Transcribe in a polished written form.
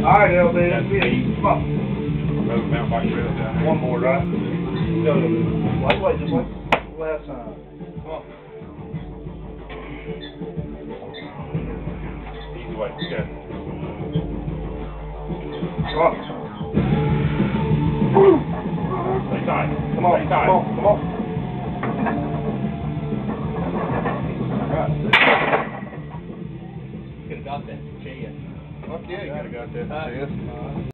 Alright, LB, that's it. Come on. Road mountain bike trail down there. One board, right? Go. Wait, just like last time. Come on. Easy way, go. Come on. Stay tight. Come on, Stay tight. come on, come on. Alright. Could have got that chance. Fuck yeah, you could have got that chance.